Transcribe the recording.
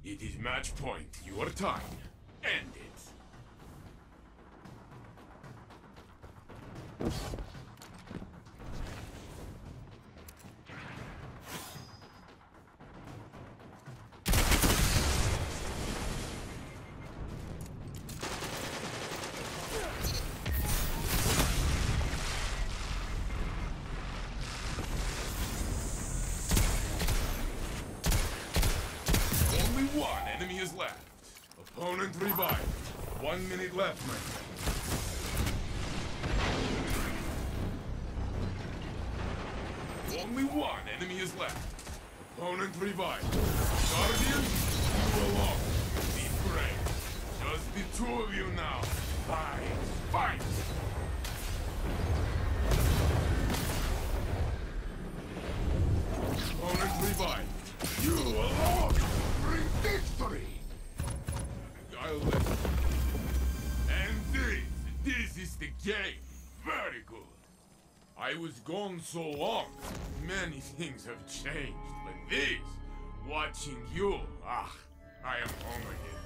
It is match point. Your time. End it. Only one enemy is left. Opponent revived. 1 minute left, my friend. Only one enemy is left. Opponent revived. Guardian, you alone. Be brave. Just the two of you now. Fight! Fight! Opponent revived. You alone bring victory! I'll let you. And this is the game. Very good. I was gone so long. Many things have changed. But this, watching you, I am home again.